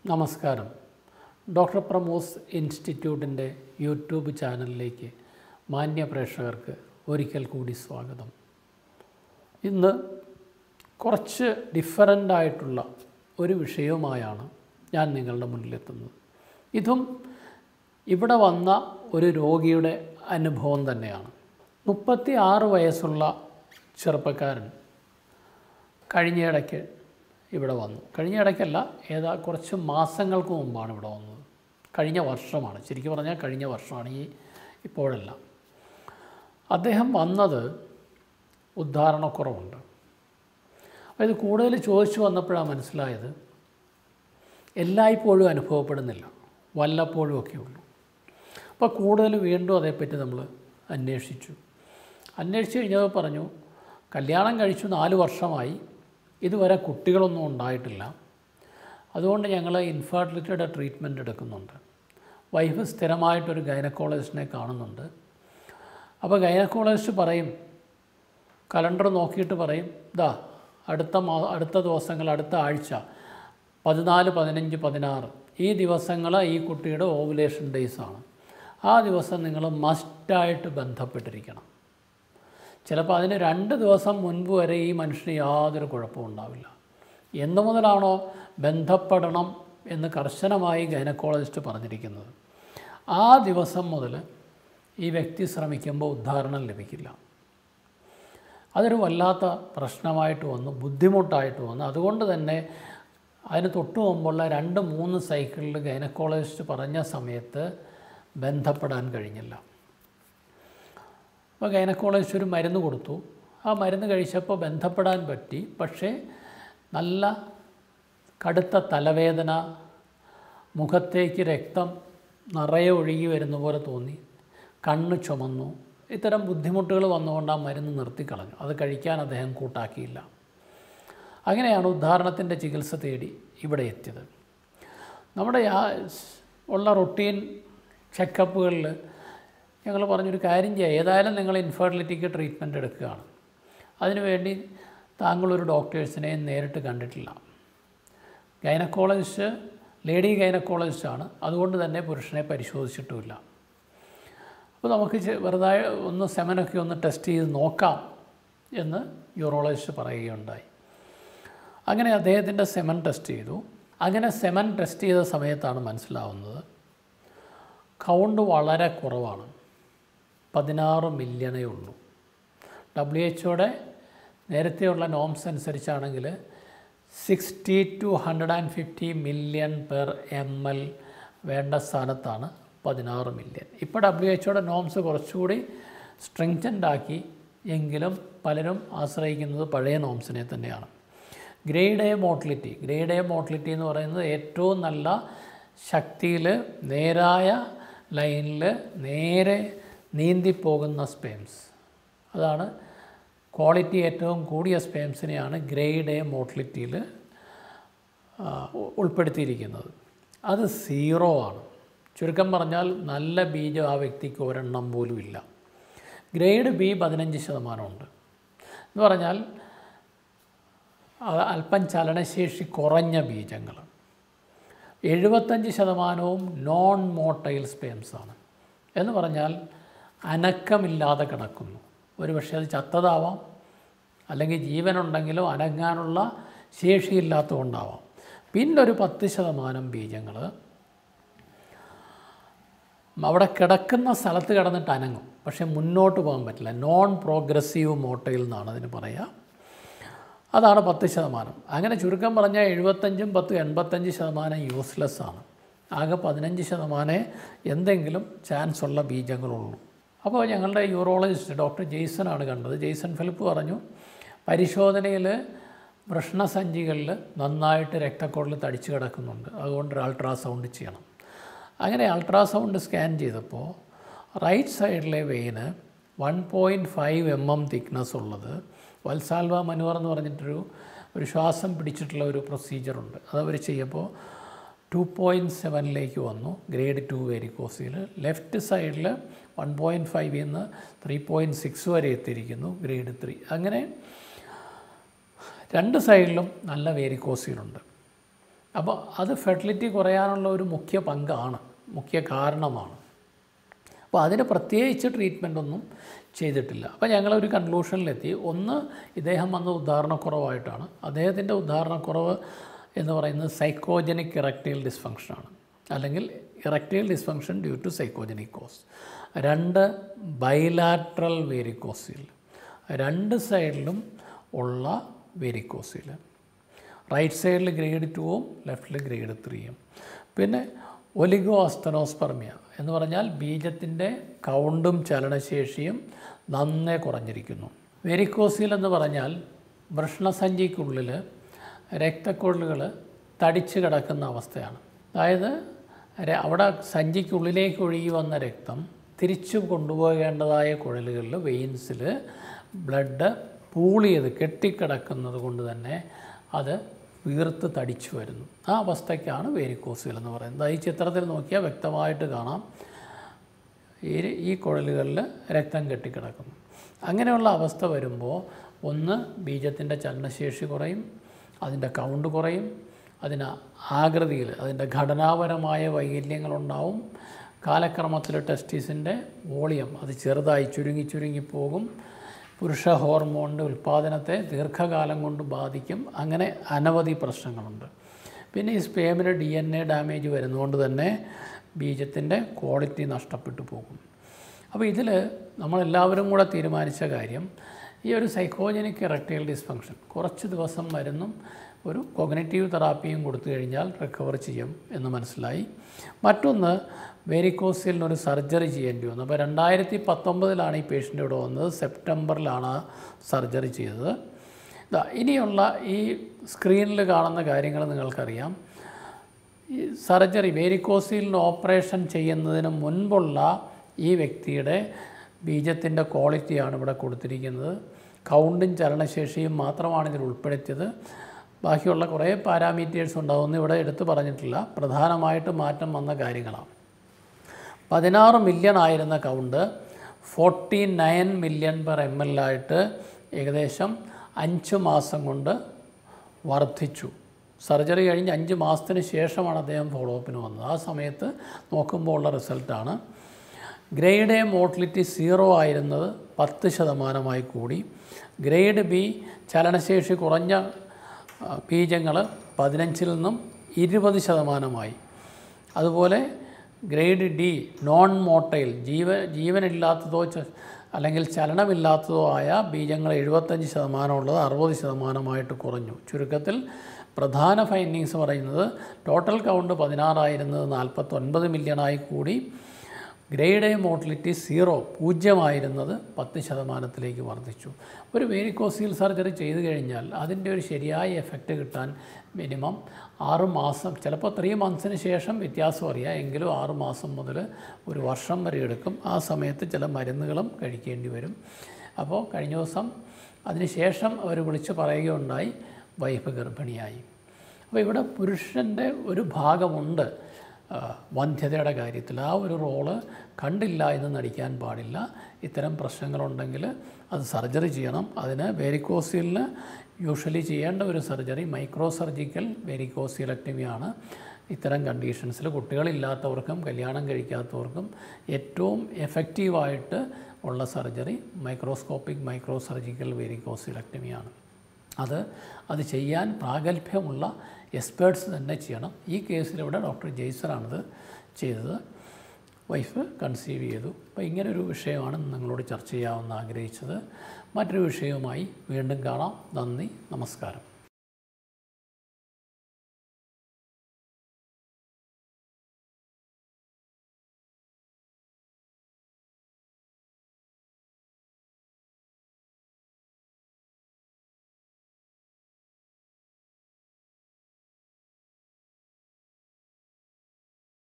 നമസ്കാരം. Doctor പ്രമോസ് ഇൻസ്റ്റിറ്റ്യൂട്ടിൻ്റെ YouTube ചാനലിലേക്ക് മാന്യ പ്രേക്ഷകർക്ക് ഒരിക്കൽ കൂടി സ്വാഗതം. ഇന്ന് കുറച്ച് ഡിഫറൻ്റായിട്ടുള്ള ഒരു വിഷയവുമായാണ് ഞാൻ നിങ്ങളുടെ മുന്നിലെത്തുന്നത്. ഇതും ഇവിടെ വന്ന ഒരു രോഗിയുടെ അനുഭവം തന്നെയാണ്. 36 വയസ്സുള്ള ചെറുപ്പക്കാരൻ കഴിഞ്ഞയിടയ്ക്ക് ഇവിടെ വന്നു. കഴിഞ്ഞയിടയ്ക്കല്ല, കുറച്ച് മാസങ്ങൾക്ക് മുമ്പാണ് ഇവിടെ വന്നത്. കഴിഞ്ഞ വർഷമാണ്, ശരിക്കും പറഞ്ഞാൽ കഴിഞ്ഞ വർഷമാണ്, ഇപ്പോഴല്ല. അദ്ദേഹം വന്നത് ഉദ്ധാരണക്കുറവുണ്ട്. അതായത് കൂടുതൽ ചോദിച്ചു വന്നപ്പോഴാണ് മനസ്സിലായത് എല്ലായ്പ്പോഴും അനുഭവപ്പെടുന്നില്ല, വല്ലപ്പോഴും ഒക്കെ ഉള്ളൂ. അപ്പോൾ കൂടുതൽ വീണ്ടും അതേപ്പറ്റി നമ്മൾ അന്വേഷിച്ചു കഴിഞ്ഞപ്പോൾ പറഞ്ഞു, കല്യാണം കഴിച്ചു 4 വർഷമായി, ഇതുവരെ കുട്ടികളൊന്നും ഉണ്ടായിട്ടില്ല. അതുകൊണ്ട് ഞങ്ങൾ ഇൻഫെർട്ടിലിറ്റിയുടെ ട്രീറ്റ്മെൻറ്റ് എടുക്കുന്നുണ്ട്. വൈഫ് സ്ഥിരമായിട്ടൊരു ഗൈനക്കോളജിസ്റ്റിനെ കാണുന്നുണ്ട്. അപ്പോൾ ഗൈനക്കോളജിസ്റ്റ് പറയും, കലണ്ടർ നോക്കിയിട്ട് പറയും, അടുത്ത ദിവസങ്ങൾ, അടുത്ത ആഴ്ച 14, 15, 16 ഈ ദിവസങ്ങൾ ഈ കുട്ടിയുടെ ഓവുലേഷൻ ഡേയ്സാണ്. ആ ദിവസം നിങ്ങൾ മസ്റ്റായിട്ട് ബന്ധപ്പെട്ടിരിക്കണം. ചിലപ്പോൾ അതിന് 2 ദിവസം മുൻപ് വരെ ഈ മനുഷ്യന് യാതൊരു കുഴപ്പവും ഉണ്ടാവില്ല. എന്നു മുതലാണോ ബന്ധപ്പെടണം എന്ന് കർശനമായി ഗൈനക്കോളജിസ്റ്റ് പറഞ്ഞിരിക്കുന്നത്, ആ ദിവസം മുതൽ ഈ വ്യക്തി ശ്രമിക്കുമ്പോൾ ഉദ്ധാരണം ലഭിക്കില്ല. അതൊരു വല്ലാത്ത പ്രശ്നമായിട്ട് വന്നു, ബുദ്ധിമുട്ടായിട്ട് വന്നു. അതുകൊണ്ട് തന്നെ അതിന് തൊട്ട് മുമ്പുള്ള 2-3 സൈക്കിളിൽ ഗൈനക്കോളജിസ്റ്റ് പറഞ്ഞ സമയത്ത് ബന്ധപ്പെടാൻ കഴിഞ്ഞില്ല. അപ്പോൾ ഗൈനക്കോളജിസ്റ്റ് ഒരു മരുന്ന് കൊടുത്തു. ആ മരുന്ന് കഴിച്ചപ്പോൾ ബന്ധപ്പെടാൻ പറ്റി. പക്ഷേ നല്ല കടുത്ത തലവേദന, മുഖത്തേക്ക് രക്തം നിറയെ ഒഴുകി വരുന്ന പോലെ തോന്നി, കണ്ണ് ചുമന്നു. ഇത്തരം ബുദ്ധിമുട്ടുകൾ വന്നുകൊണ്ട് ആ മരുന്ന് നിർത്തിക്കളഞ്ഞു. അത് കഴിക്കാൻ അദ്ദേഹം കൂട്ടാക്കിയില്ല. അങ്ങനെയാണ് ഉദ്ധാരണത്തിൻ്റെ ചികിത്സ തേടി ഇവിടെ എത്തിയത്. നമ്മുടെ ഉള്ള റൊട്ടീൻ ചെക്കപ്പുകളിൽ ഞങ്ങൾ പറഞ്ഞൊരു കാര്യം ചെയ്യുക, ഏതായാലും നിങ്ങൾ ഇൻഫെർട്ടിലിറ്റിക്ക് ട്രീറ്റ്മെൻറ്റ് എടുക്കുകയാണ്, അതിനുവേണ്ടി താങ്കളൊരു ഡോക്ടേഴ്സിനെ നേരിട്ട് കണ്ടിട്ടില്ല. ഗൈനക്കോളജിസ്റ്റ് ലേഡി ഗൈനക്കോളജിസ്റ്റാണ്, അതുകൊണ്ട് തന്നെ പുരുഷനെ പരിശോധിച്ചിട്ടുമില്ല. അപ്പോൾ നമുക്ക് വെറുതെ ഒന്ന് സെമനൊക്കെ ഒന്ന് ടെസ്റ്റ് ചെയ്ത് നോക്കാം എന്ന് യൂറോളജിസ്റ്റ് പറയുകയുണ്ടായി. അങ്ങനെ അദ്ദേഹത്തിൻ്റെ സെമൻ ടെസ്റ്റ് ചെയ്തു. അങ്ങനെ സെമൻ ടെസ്റ്റ് ചെയ്ത സമയത്താണ് മനസ്സിലാവുന്നത് കൗണ്ട് വളരെ കുറവാണ്, 16 മില്യണേ ഉള്ളൂ. WHO നേരത്തെയുള്ള നോംസ് അനുസരിച്ചാണെങ്കിൽ 60 to 150 മില്യൺ പെർ ml വേണ്ട സ്ഥാനത്താണ് 16 മില്യൺ. ഇപ്പോൾ WHO നോംസ് കുറച്ചുകൂടി സ്ട്രെങ്തൻഡ് ആക്കി, എങ്കിലും പലരും ആശ്രയിക്കുന്നത് പഴയ നോംസിനെ തന്നെയാണ്. ഗ്രേഡ് എ മോട്ടിലിറ്റി എന്ന് പറയുന്നത് ഏറ്റവും നല്ല ശക്തിയിൽ നേരായ ലൈനിൽ നേരെ നീന്തിപ്പോകുന്ന സ്പേംസ്, അതാണ് ക്വാളിറ്റി ഏറ്റവും കൂടിയ സ്പേംസിനെയാണ് ഗ്രേഡ് എ മോട്ടിലിറ്റിയിൽ ഉൾപ്പെടുത്തിയിരിക്കുന്നത്. അത് 0 ആണ്. ചുരുക്കം പറഞ്ഞാൽ നല്ല ബീജം ആ വ്യക്തിക്ക് ഒരെണ്ണം പോലും ഇല്ല. ഗ്രേഡ് ബി 15% ഉണ്ട്. എന്ന് പറഞ്ഞാൽ അല്പം ചലനശേഷി കുറഞ്ഞ ബീജങ്ങൾ. 75% നോൺ മോട്ടൈൽ സ്പേംസാണ്. എന്ന് പറഞ്ഞാൽ അനക്കമില്ലാതെ കിടക്കുന്നു. ഒരു പക്ഷേ അത് ചത്തതാവാം, അല്ലെങ്കിൽ ജീവനുണ്ടെങ്കിലും അനങ്ങാനുള്ള ശേഷിയില്ലാത്തതുകൊണ്ടാവാം. പിന്നെ ഒരു 10% ബീജങ്ങൾ അവിടെ കിടക്കുന്ന സ്ഥലത്ത് കിടന്നിട്ട് അനങ്ങും, പക്ഷേ മുന്നോട്ട് പോകാൻ പറ്റില്ല. നോൺ പ്രോഗ്രസീവ് മോട്ടൈൽ എന്നാണ് അതിന് പറയുക. അതാണ് 10%. അങ്ങനെ ചുരുക്കം പറഞ്ഞാൽ 75, 10, 85% യൂസ്ലെസ് ആണ്. ആകെ 15% എന്തെങ്കിലും ചാൻസ് ഉള്ള ബീജങ്ങളുള്ളൂ. അപ്പോൾ ഞങ്ങളുടെ യൂറോളജിസ്റ്റ് ഡോക്ടർ ജെയ്സനാണ് കണ്ടത്. ജെയ്സൺ ഫിലിപ്പ് പറഞ്ഞു, പരിശോധനയിൽ വൃഷ്ണസഞ്ചികളിൽ നന്നായിട്ട് രക്തക്കുഴൽ തടിച്ച് കിടക്കുന്നുണ്ട്, അതുകൊണ്ട് ഒരു അൾട്രാസൗണ്ട് ചെയ്യണം. അങ്ങനെ അൾട്രാസൗണ്ട് സ്കാൻ ചെയ്തപ്പോൾ റൈറ്റ് സൈഡിലെ വെയിന് 1.5 mm തിക്നെസ് ഉള്ളത്, വൽസാൽവ മനുവർ എന്ന് പറഞ്ഞിട്ടൊരു ശ്വാസം പിടിച്ചിട്ടുള്ള ഒരു പ്രൊസീജിയറുണ്ട്, അതവർ ചെയ്യപ്പോൾ 2.7 വന്നു. Grade 2 varicocele. ലെഫ്റ്റ് സൈഡിൽ 1.5 നിന്ന് 3.6 വരെ എത്തിയിരിക്കുന്നു, ഗ്രേഡ് 3. അങ്ങനെ 2 സൈഡിലും നല്ല വേരിക്കോസിലുണ്ട്. അപ്പോൾ അത് ഫെർട്ടിലിറ്റി കുറയാനുള്ള ഒരു മുഖ്യ പങ്കാണ്, മുഖ്യ കാരണമാണ്. അപ്പോൾ അതിന് പ്രത്യേകിച്ച് ട്രീറ്റ്മെൻറ്റൊന്നും ചെയ്തിട്ടില്ല. അപ്പോൾ ഞങ്ങളൊരു കൺക്ലൂഷനിലെത്തി. ഒന്ന്, ഇദ്ദേഹം വന്ന ഉദാഹരണക്കുറവായിട്ടാണ്. അദ്ദേഹത്തിൻ്റെ ഉദാഹരണക്കുറവ് എന്ന് പറയുന്നത് സൈക്കോജനിക് ഇറക്റ്റൈൽ ഡിസ്ഫങ്ഷനാണ്, അല്ലെങ്കിൽ erectile dysfunction due to psychogenic cause. 2, bilateral varicocele, 2 സൈഡിലും ഉള്ള വേരിക്കോസിൽ, റൈറ്റ് സൈഡിൽ ഗ്രേഡ് 2ഉം ലെഫ്റ്റിൽ ഗ്രേഡ് 3ഉം. പിന്നെ ഒലിഗോ അസ്തനോസ്പെർമിയ എന്ന് പറഞ്ഞാൽ ബീജത്തിൻ്റെ കൗണ്ടും ചലനശേഷിയും നന്നേ കുറഞ്ഞിരിക്കുന്നു. വെരിക്കോസിൽ എന്ന് പറഞ്ഞാൽ വൃഷ്ണസഞ്ചിക്കുള്ളിൽ രക്തക്കുഴലുകൾ തടിച്ച് കിടക്കുന്ന അവസ്ഥയാണ്. അതായത് അവിടെ സഞ്ചിക്കുള്ളിലേക്ക് ഒഴുകി വന്ന രക്തം തിരിച്ചു കൊണ്ടുപോകേണ്ടതായ കുഴലുകളിൽ, വെയിൻസിൽ ബ്ലഡ് പൂൾ ചെയ്ത് കെട്ടിക്കിടക്കുന്നത് കൊണ്ട് തന്നെ അത് വീർത്ത് തടിച്ചു വരുന്നു. ആ അവസ്ഥയ്ക്കാണ് വേരിക്കോസിൽ എന്ന് പറയുന്നത്. ഈ ചിത്രത്തിൽ നോക്കിയാൽ വ്യക്തമായിട്ട് കാണാം, ഈ കുഴലുകളിൽ രക്തം കെട്ടിക്കിടക്കുന്നു. അങ്ങനെയുള്ള അവസ്ഥ വരുമ്പോൾ ഒന്ന്, ബീജത്തിൻ്റെ ചലനശേഷി കുറയും, അതിൻ്റെ കൗണ്ട് കുറയും, അതിന് ആകൃതിയിൽ അതിൻ്റെ ഘടനാപരമായ വൈകല്യങ്ങളുണ്ടാവും. കാലക്രമത്തിൽ ടെസ്റ്റിസിൻ്റെ വോളിയം അത് ചെറുതായി ചുരുങ്ങിപ്പോകും. പുരുഷ ഹോർമോണിൻ്റെ ഉൽപ്പാദനത്തെ ദീർഘകാലം കൊണ്ട് ബാധിക്കും. അങ്ങനെ അനവധി പ്രശ്നങ്ങളുണ്ട്. പിന്നെ ഈ സ്പേമിന് DNA ഡാമേജ് വരുന്നതുകൊണ്ട് തന്നെ ബീജത്തിൻ്റെ ക്വാളിറ്റി നഷ്ടപ്പെട്ടു പോകും. അപ്പോൾ ഇതിൽ നമ്മളെല്ലാവരും കൂടെ തീരുമാനിച്ച കാര്യം, ഈ ഒരു സൈക്കോജനിക് ഇറക്റ്റൈൽ ഡിസ്ഫങ്ഷൻ കുറച്ച് ദിവസം മരുന്നും ഒരു കോഗ്നിറ്റീവ് തെറാപ്പിയും കൊടുത്തു കഴിഞ്ഞാൽ റിക്കവർ ചെയ്യും എന്ന് മനസ്സിലായി. മറ്റൊന്ന്, വേരിക്കോസിലിനൊരു സർജറി ചെയ്യേണ്ടി വന്നു. അപ്പോൾ 2019 ഈ പേഷ്യൻ്റ് ഇവിടെ വന്നത്, സെപ്റ്റംബറിലാണ് സർജറി ചെയ്തത്. ഇനിയുള്ള ഈ സ്ക്രീനിൽ കാണുന്ന കാര്യങ്ങൾ നിങ്ങൾക്കറിയാം. ഈ സർജറി, വേരിക്കോസിലിന് ഓപ്പറേഷൻ ചെയ്യുന്നതിന് മുൻപുള്ള ഈ വ്യക്തിയുടെ ബീജത്തിൻ്റെ ക്വാളിറ്റിയാണ് ഇവിടെ കൊടുത്തിരിക്കുന്നത്. കൗണ്ടും ചലനശേഷിയും മാത്രമാണ് ഇതിൽ ഉൾപ്പെടുത്തിയത്. ബാക്കിയുള്ള കുറേ പാരാമീറ്റേഴ്സ് ഉണ്ടാവുമെന്ന് ഇവിടെ എടുത്തു പറഞ്ഞിട്ടില്ല. പ്രധാനമായിട്ട് മാറ്റം വന്ന കാര്യങ്ങളാണ്. 16 മില്യൺ ആയിരുന്ന കൗണ്ട് 49 മില്യൺ പെർ ml ആയിട്ട് ഏകദേശം 5 മാസം കൊണ്ട് വർദ്ധിച്ചു. സർജറി കഴിഞ്ഞ് 5 മാസത്തിന് ശേഷമാണ് അദ്ദേഹം ഫോളോ അപ്പിന് വന്നത്. ആ സമയത്ത് നോക്കുമ്പോൾ ഉള്ള റിസൾട്ടാണ്. ഗ്രേഡ് എ മോട്ടിലിറ്റി 0 ആയിരുന്നത് 10% കൂടി. ഗ്രേഡ് ബി ചലനശേഷി കുറഞ്ഞ ബീജങ്ങൾ 15 നിന്നും 20%. അതുപോലെ ഗ്രേഡ് ഡി നോൺ മോട്ടൈൽ, ജീവനില്ലാത്തതോ അല്ലെങ്കിൽ ചലനമില്ലാത്തതോ ആയ ബീജങ്ങൾ 75% ഉള്ളത് 60% കുറഞ്ഞു. ചുരുക്കത്തിൽ പ്രധാന ഫൈൻഡിങ്സ് പറയുന്നത് ടോട്ടൽ കൗണ്ട് 16 ആയിരുന്നത് 49 മില്യണായി കൂടി. ഗ്രേഡ് എ മോട്ടിലിറ്റി 0 ആയിരുന്നത് 10% വർദ്ധിച്ചു. ഒരു വേരിക്കോസിൽ സർജറി ചെയ്തു കഴിഞ്ഞാൽ അതിൻ്റെ ഒരു ശരിയായ എഫക്റ്റ് കിട്ടാൻ മിനിമം 6 മാസം, ചിലപ്പോൾ 3 മന്ത്സിന് ശേഷം വ്യത്യാസം അറിയാം, എങ്കിലും 6 മാസം മുതൽ 1 വർഷം വരെ എടുക്കും. ആ സമയത്ത് ചില മരുന്നുകളും കഴിക്കേണ്ടി വരും. അപ്പോൾ കഴിഞ്ഞ ദിവസം അതിന് ശേഷം അവർ വിളിച്ച് പറയുകയുണ്ടായി, വൈഫ് ഗർഭിണിയായി. അപ്പോൾ ഇവിടെ പുരുഷൻ്റെ ഒരു ഭാഗമുണ്ട് വന്ധ്യതയുടെ കാര്യത്തിൽ. ആ ഒരു റോള് കണ്ടില്ല എന്ന് നടിക്കാൻ പാടില്ല. ഇത്തരം പ്രശ്നങ്ങളുണ്ടെങ്കിൽ അത് സർജറി ചെയ്യണം. അതിന് വേരിക്കോസിലിന് യൂഷ്വലി ചെയ്യേണ്ട ഒരു സർജറി മൈക്രോ സർജിക്കൽ വേരിക്കോസിലക്ടമിയാണ്. ഇത്തരം കണ്ടീഷൻസിൽ കുട്ടികളില്ലാത്തവർക്കും കല്യാണം കഴിക്കാത്തവർക്കും ഏറ്റവും എഫക്റ്റീവായിട്ട് ഉള്ള സർജറി മൈക്രോ സർജിക്കൽ വേരിക്കോസിലക്ടമിയാണ്. അത് ചെയ്യാൻ പ്രാഗൽഭ്യമുള്ള എക്സ്പേർട്സ് തന്നെ ചെയ്യണം. ഈ കേസിലിവിടെ ഡോക്ടർ ജെയ്സറാണിത് ചെയ്തത്. വൈഫ് കൺസീവ് ചെയ്തു. അപ്പോൾ ഇങ്ങനൊരു വിഷയമാണ് നിങ്ങളോട് ചർച്ച ചെയ്യാമെന്ന് ആഗ്രഹിച്ചത്. മറ്റൊരു വിഷയവുമായി വീണ്ടും കാണാം. നന്ദി, നമസ്കാരം.